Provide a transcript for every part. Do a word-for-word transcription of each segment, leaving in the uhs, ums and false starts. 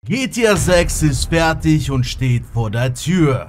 G T A sechs ist fertig und steht vor der Tür.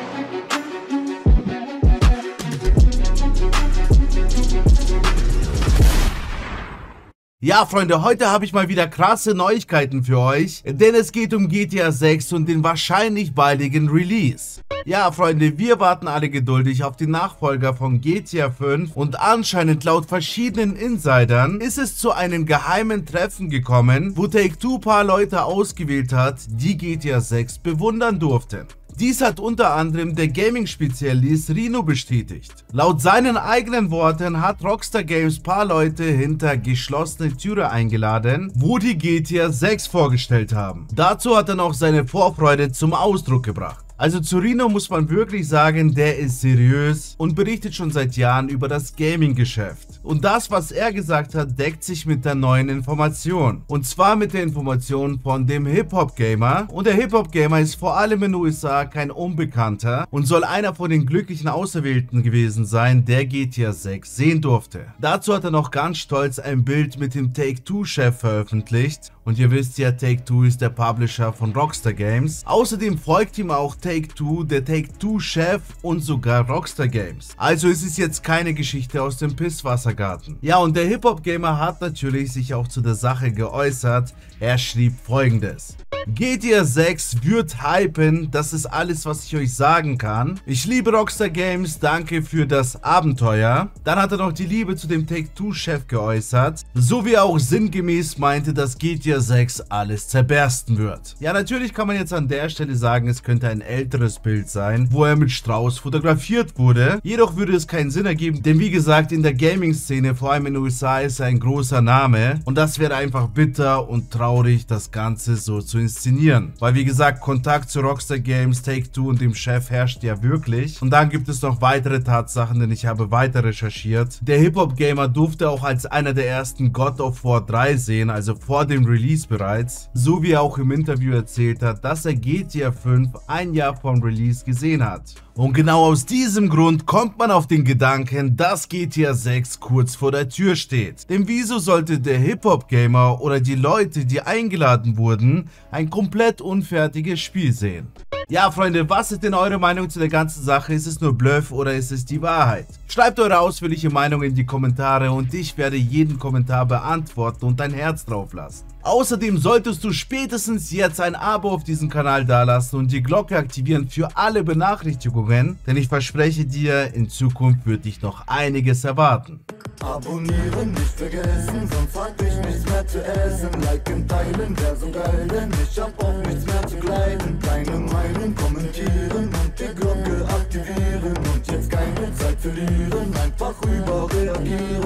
Ja, Freunde, heute habe ich mal wieder krasse Neuigkeiten für euch, denn es geht um G T A sechs und den wahrscheinlich baldigen Release. Ja, Freunde, wir warten alle geduldig auf den Nachfolger von G T A fünf und anscheinend laut verschiedenen Insidern ist es zu einem geheimen Treffen gekommen, wo Take-Two paar Leute ausgewählt hat, die G T A sechs bewundern durften. Dies hat unter anderem der Gaming-Spezialist Rino bestätigt. Laut seinen eigenen Worten hat Rockstar Games paar Leute hinter geschlossene Türe eingeladen, wo die G T A sechs vorgestellt haben. Dazu hat er noch seine Vorfreude zum Ausdruck gebracht. Also zu Rino muss man wirklich sagen, der ist seriös und berichtet schon seit Jahren über das Gaming-Geschäft. Und das, was er gesagt hat, deckt sich mit der neuen Information. Und zwar mit der Information von dem Hip-Hop-Gamer. Und der Hip-Hop-Gamer ist vor allem in den U S A kein Unbekannter und soll einer von den glücklichen Auserwählten gewesen sein, der G T A sechs sehen durfte. Dazu hat er noch ganz stolz ein Bild mit dem Take-Two-Chef veröffentlicht. Und ihr wisst ja, Take-Two ist der Publisher von Rockstar Games. Außerdem folgt ihm auch Take-Two, der Take-Two-Chef und sogar Rockstar Games. Also ist es jetzt keine Geschichte aus dem Pisswassergarten. Ja, und der Hip-Hop-Gamer hat natürlich sich auch zu der Sache geäußert. Er schrieb Folgendes: G T A sechs wird hypen, das ist alles, was ich euch sagen kann. Ich liebe Rockstar Games, danke für das Abenteuer. Dann hat er noch die Liebe zu dem Take-Two-Chef geäußert, so wie er auch sinngemäß meinte, dass G T A sechs alles zerbersten wird. Ja, natürlich kann man jetzt an der Stelle sagen, es könnte ein älteres Bild sein, wo er mit Strauß fotografiert wurde. Jedoch würde es keinen Sinn ergeben, denn wie gesagt, in der Gaming-Szene, vor allem in den U S A, ist er ein großer Name. Und das wäre einfach bitter und traurig, das Ganze so zu inszenieren. Weil wie gesagt, Kontakt zu Rockstar Games, Take-Two und dem Chef herrscht ja wirklich. Und dann gibt es noch weitere Tatsachen, denn ich habe weiter recherchiert. Der Hip-Hop-Gamer durfte auch als einer der ersten God of War drei sehen, also vor dem Release bereits. So wie er auch im Interview erzählt hat, dass er G T A fünf ein Jahr vom Release gesehen hat. Und genau aus diesem Grund kommt man auf den Gedanken, dass G T A sechs kurz vor der Tür steht. Denn wieso sollte der Hip-Hop-Gamer oder die Leute, die eingeladen wurden, ein komplett unfertiges Spiel sehen? Ja, Freunde, was ist denn eure Meinung zu der ganzen Sache? Ist es nur Bluff oder ist es die Wahrheit? Schreibt eure ausführliche Meinung in die Kommentare und ich werde jeden Kommentar beantworten und ein Herz drauf lassen. Außerdem solltest du spätestens jetzt ein Abo auf diesem Kanal dalassen und die Glocke aktivieren für alle Benachrichtigungen, denn ich verspreche dir, in Zukunft wird dich noch einiges erwarten. Abonnieren nicht vergessen, sonst hab ich nichts mehr zu essen. Liken, teilen, wär so geil, denn ich hab auch nichts mehr zu kleiden. Deine Meinung kommentieren und die Glocke aktivieren. Und jetzt keine Zeit verlieren, einfach überreagieren.